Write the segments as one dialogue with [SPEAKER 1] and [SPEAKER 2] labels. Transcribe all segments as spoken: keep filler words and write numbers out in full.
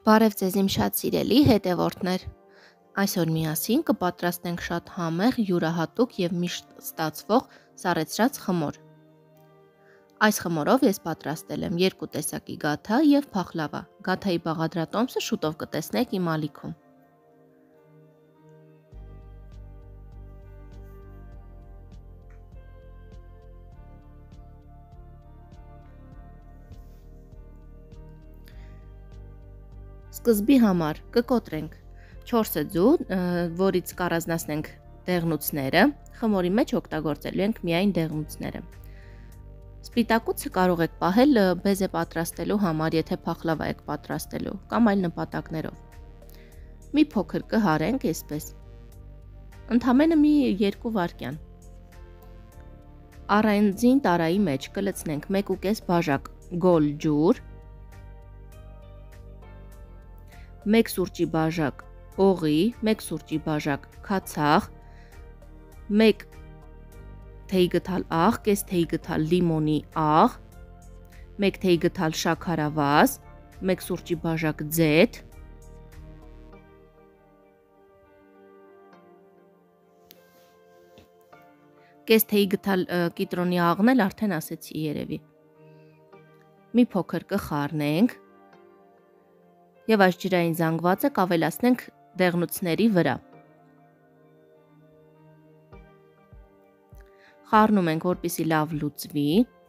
[SPEAKER 1] Բարև ձեզ իմ շատ սիրելի հետևորդներ։ Այսօր միասին կպատրաստենք շատ համեղ, յուրահատուկ եւ միշտ ստացվող սառեցրած խմոր։ Այս խմորով ես պատրաստել եմ երկու տեսակի գաթա եւ փախլավա։ Գաթայի բաղադրատոմսը շուտով կտեսնեք իմ ալիքում։ Սկզբի համար կկոտրենք չորս ձու, որից կառանձնացնենք դեղնուցները, խմորի մեջ օգտագործելու ենք միայն դեղնուցները։ Սպիտակուցը կարող եք պահել բեզե պատրաստելու համար, եթե փախլավա եք պատրաստելու, կամ այլ նպատակներով։ Մի փոքր կհարենք այսպես։ Ընդամենը մի երկու վայրկյան։ Առանձին տարայի մեջ կլցնենք մեկ ու կես բաժակ գոլ ջուր, մեկ սուրճի բաժակ օղի, մեկ սուրճի բաժակ քացախ, մեկ թեյ գթալ աղ, կես թեյ գթալ լիմոնի աղ, մեկ թեյ գթալ շաքարավազ, մեկ սուրճի բաժակ ձեթ, կես թեյ գթալ կիտրոնի աղն էլ արդեն ասեցի երևի։ Մի փոքր կխառնենք եւ այս ջրային զանգվածը կավելացնենք դեղնուցների վրա։ Խառնում ենք, որպեսզի լավ լուծվի։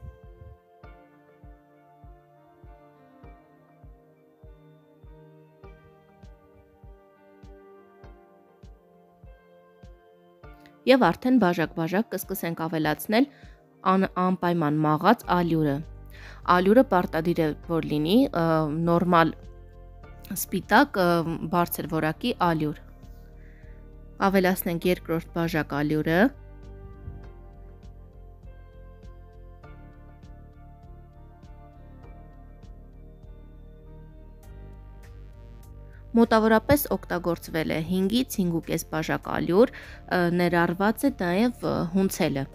[SPEAKER 1] Եվ արդեն բաժակ-բաժակ կսկսենք ավելացնել անպայման մաղած ալյուրը։ Ալյուրը պարտադիր է որ լինի նորմալ սպիտակ բարձր որակի ալյուր։ Ավելացնենք երկրորդ բաժակ ալյուրը։ Մոտավորապես օգտագործվել է հինգից հինգ ու կես բաժակ ալյուր, ներառված է նաև հունցելը։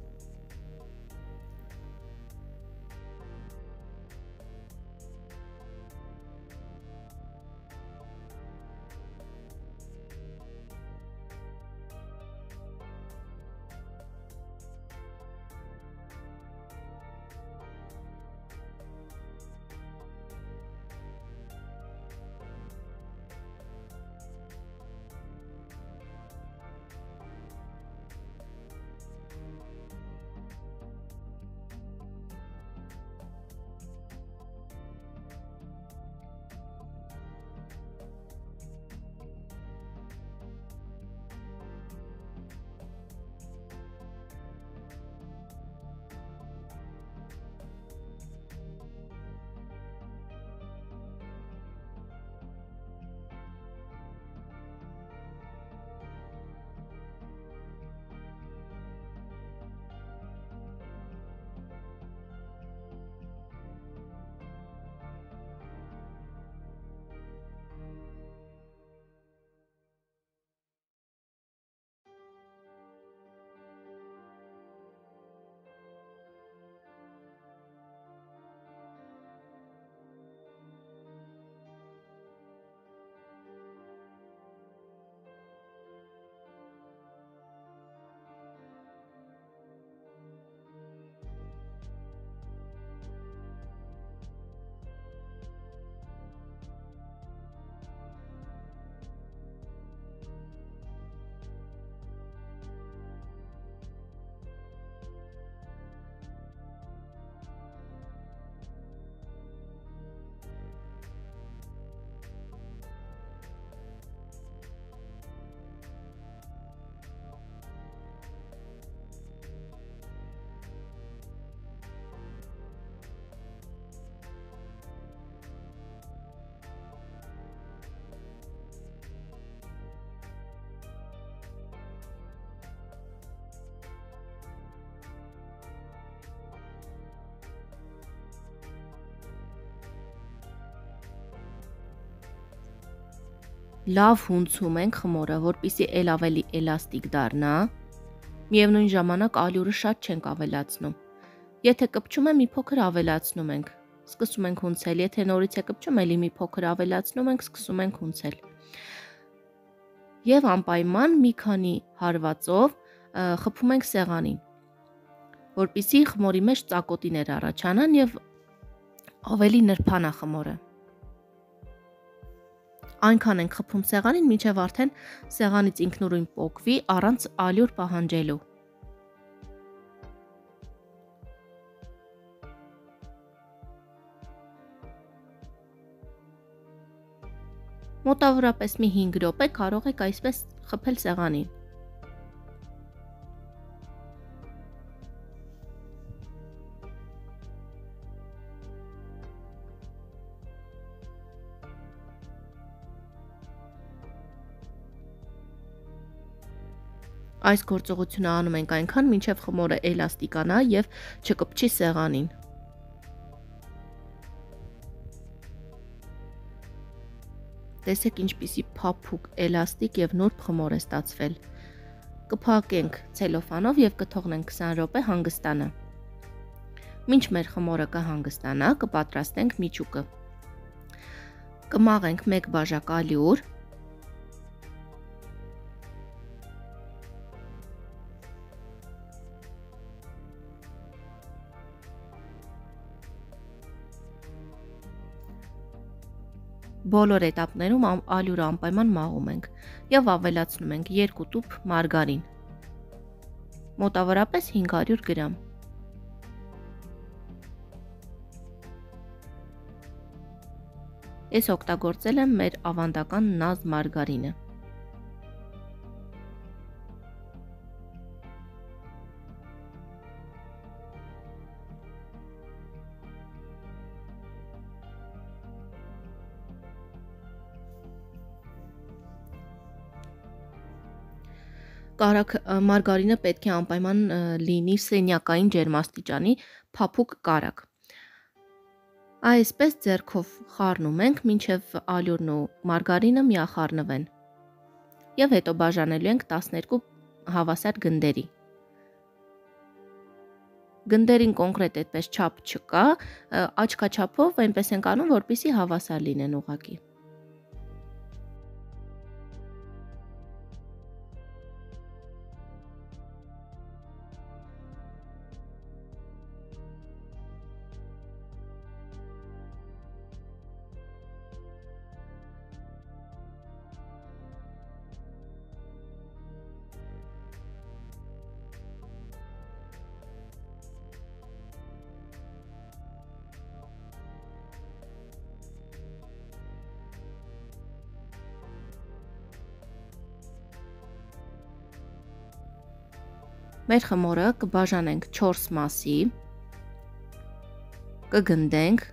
[SPEAKER 1] Լավ հունցում ենք խմորը, որպեսզի ել ավելի էլաստիկ դառնա։ Միևնույն ժամանակ ալյուրը շատ չենք ավելացնում։ Եթե կպչում է, մի փոքր ավելացնում ենք, Սկսում ենք հունցել, եթե նորից է կպչում, էլի մի փոքր ավելացնում ենք, սկսում ենք հունցել։ Եվ անպայման մի քանի հարվածով խփում ենք սեղանին, որպեսզի խմորի մեջ ծակոտիներ առաջանան եւ ավելի նրբանա խմորը։ Այնքան ենք խփում սեղանին, մինչև արդեն սեղանից ինքնուրույն պոկվի առանց ալյուր պահանջելու։ Մոտավորապես մի հինգ րոպե կարող եք այսպես խփել սեղանին։ Այս գործողությունը անում ենք այնքան, մինչև խմորը էլաստիկանա եւ չկպչի սեղանին։ Տեսեք ինչպիսի փափուկ, էլաստիկ եւ նուրբ խմոր է ստացվել։ Կփակենք ցելոֆանով եւ կթողնենք քսան րոպե հանգստանա։ Մինչ մեր խմորը կհանգստանա, կպատրաստենք միջուկը։ Կմաղենք մեկ բաժակ ալյուր։ Բոլոր էտապներում ալյուրը անպայման մաղում ենք եւ ավելացնում ենք երկու տուփ մարգարին, մոտավորապես հինգ հարյուր գրամ։ Ես օգտագործել եմ մեր ավանդական նազ մարգարինը։ Կարագ մարգարինը պետք է անպայման լինի սենյակային ջերմաստիճանի փափուկ կարագ։ Այսպես ձեռքով խառնում ենք, մինչև ալյուրն ու մարգարինը միախառնվեն։ Եվ հետո բաժանելու ենք տասներկու հավասար գնդերի։ Գնդերին կոնկրետ այդպես չափ չկա, աչքաչափով այնպես ենք անում, որպեսզի հավասար լինեն ուղղակի։ Մեր խմորը կբաժանենք չորս մասի, կգնդենք,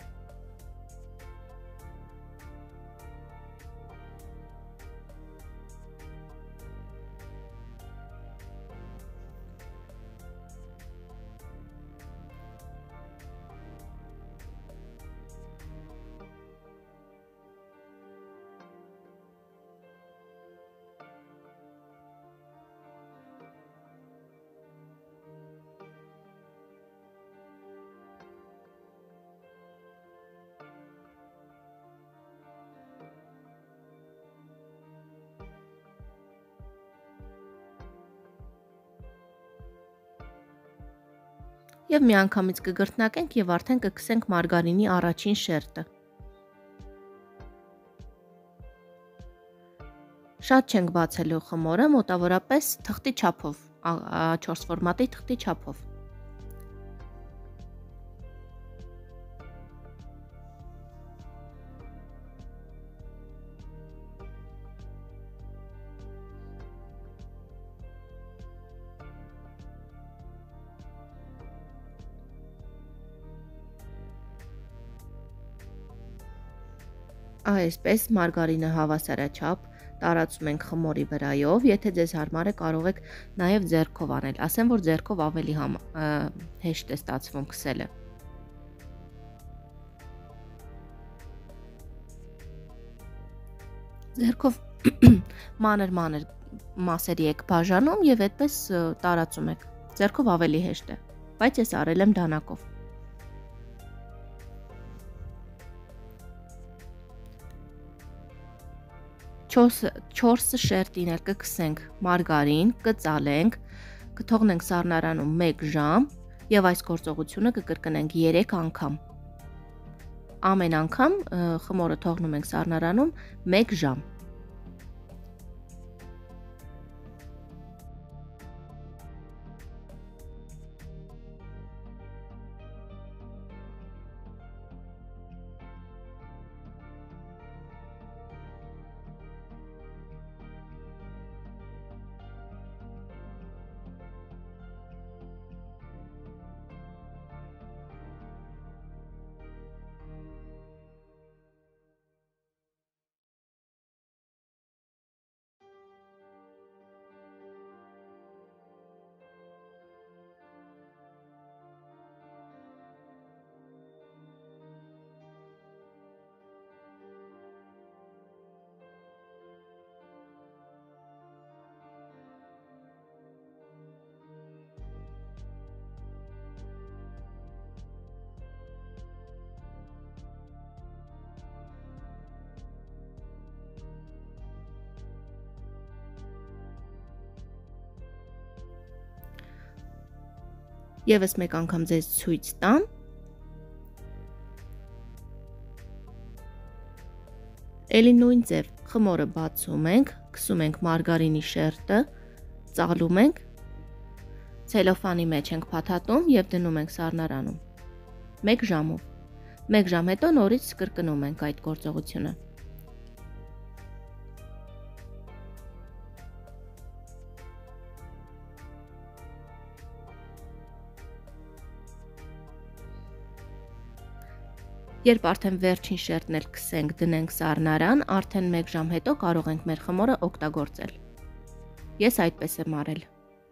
[SPEAKER 1] եւ միանգամից կգրտնակենք եւ արդեն կքսենք մարգարինի առաջին շերտը։ Շատ չենք բացելու խմորը, մոտավորապես թղթի չափով, չորս ֆորմատի թղթի չափով։ Այսպես մարգարինը հավասարաչափ տարածում ենք խմորի վրայով, եթե ձեզ հարմար է կարող եք նաև ձեռքով անել, ասեմ որ ձեռքով ավելի համ, հեշտ է ստացվում քսելը։ Ձեռքով մանր-մանր մասերի եք բաժանում եւ այդպես տարածում եք, ձեռքով ավելի հեշտ է, բայց ես արել եմ դանակով։ չորս շերտիներ կքսենք մարգարին, կծալենք, կթողնենք սառնարանում մեկ ժամ եւ այս գործողությունը կկրկնենք երեք անգամ։ Ամեն անգամ խմորը թողնում ենք սառնարանում մեկ ժամ։ Եվս մեկ անգամ ձեզ ցույց տամ։ Էլի նույն ձև խմորը բացում ենք, քսում ենք մարգարինի շերտը, ծալում ենք, ցելոֆանի մեջ ենք փաթաթում եւ դնում ենք սառնարանում։ մեկ ժամով։ մեկ ժամ հետո նորից կրկնում ենք այդ գործողությունը։ Երբ արդեն վերջին շերտն էլ քսենք, դնենք սառնարան, արդեն մեկ ժամ հետո կարող ենք մեր խմորը օգտագործել։ Ես այդպես եմ արել։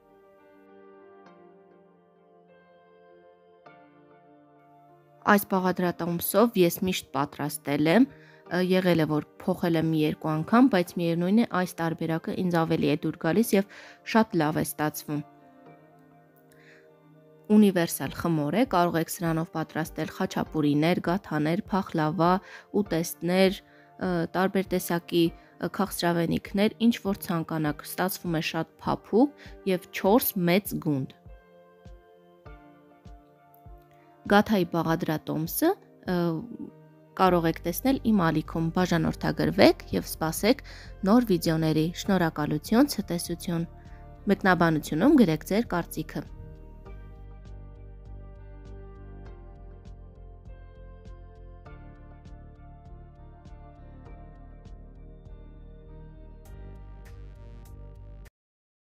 [SPEAKER 1] Այս բաղադրատոմսով ես միշտ պատրաստել եմ, եղել է որ փոխել եմ մի երկու անգամ, բայց միևնույն է այս տարբերակը ինձ ավելի է դուր գալիս եւ շատ լավ է ստացվում։ Ունիվերսալ խմոր է, կարող եք սրանով պատրաստել խաչապուրիներ, գաթաներ, փախլավա, ուտեստներ, տարբեր տեսակի քաղցրավենիքներ, ինչ որ ցանկանաք, ստացվում է շատ փափուկ եւ չորս մեծ գունդ։ Գաթայի բաղադրատոմսը կարող եք տեսնել իմ ալիքում, բաժանորդագրվեք եւ սպասեք նոր վիդեոների։ Շնորհակալություն, ցտեսություն։ Մեկնաբանությունում գրեք ձեր կարծիքը։